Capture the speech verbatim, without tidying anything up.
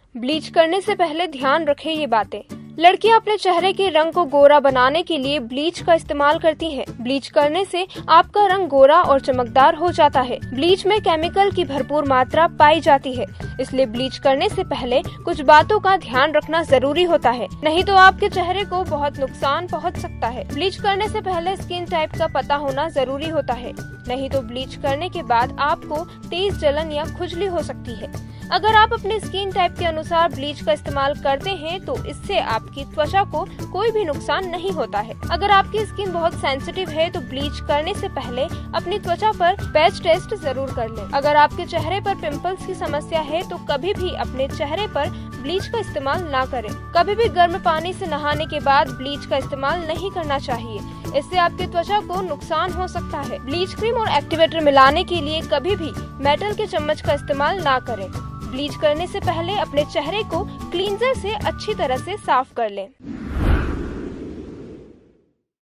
Bleach करने से पहले ध्यान रखें ये बातें। लड़कियां अपने चेहरे के रंग को गोरा बनाने के लिए ब्लीच का इस्तेमाल करती हैं। ब्लीच करने से आपका रंग गोरा और चमकदार हो जाता है। ब्लीच में केमिकल की भरपूर मात्रा पाई जाती है, इसलिए ब्लीच करने से पहले कुछ बातों का ध्यान रखना जरूरी होता है, नहीं तो आपके चेहरे को बहुत नुकसान पहुंच सकता है। ब्लीच करने से पहले स्किन टाइप का पता होना जरूरी होता है, नहीं तो ब्लीच करने के बाद आपको तेज जलन या खुजली हो सकती है। अगर आप अपने स्किन टाइप के अनुसार ब्लीच का इस्तेमाल करते हैं तो इससे आपकी त्वचा को कोई भी नुकसान नहीं होता है। अगर आपकी स्किन बहुत सेंसिटिव है तो ब्लीच करने से पहले अपनी त्वचा पर पैच टेस्ट जरूर कर लें। अगर आपके चेहरे पर पिंपल्स की समस्या है तो कभी भी अपने चेहरे पर ब्लीच का इस्तेमाल ना करें। कभी भी गर्म पानी से नहाने के बाद ब्लीच का इस्तेमाल नहीं करना चाहिए, इससे आपकी त्वचा को नुकसान हो सकता है। ब्लीच क्रीम और एक्टिवेटर मिलाने के लिए कभी भी मेटल के चम्मच का इस्तेमाल ना करें। ब्लीच करने से पहले अपने चेहरे को क्लींजर से अच्छी तरह से साफ कर लें।